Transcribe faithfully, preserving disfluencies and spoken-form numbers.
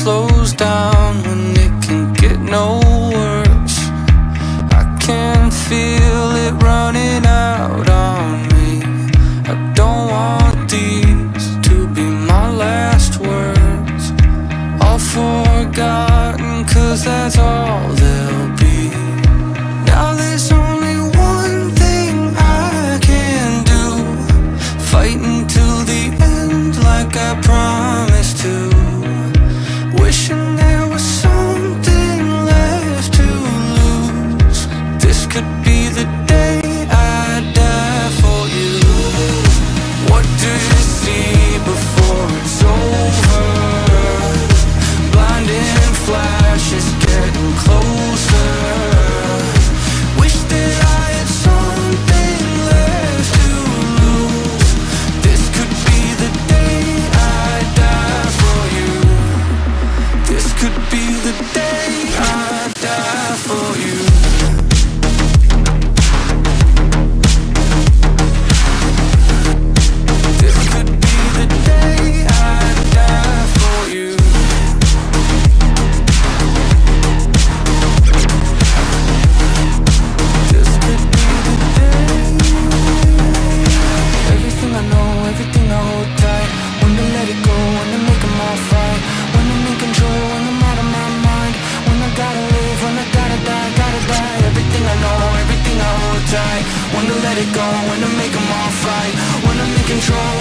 slows down when it can get no worse. I can feel it running out on me. I don't want these to be my last words. All forgotten, cause that's all they'll be. Now there's only one thing I can do, fighting till the end like I promised to. Wishing there was something left to lose. This could be the day I die for you. What do you see before it's over? Blinding flashes getting closer. Wish that I had something left to lose. This could be the day I die for you. This could be the day I die for you. This could be the day I die for you. This could be the day. Everything I know, everything I hold tight. When to let it go, when to make them all fight. When I'm in control, when I'm out of my mind. When I gotta live, when I gotta die, gotta die. Everything I know, everything I hold tight. When to let it go, when to make them all fight. When I'm in control,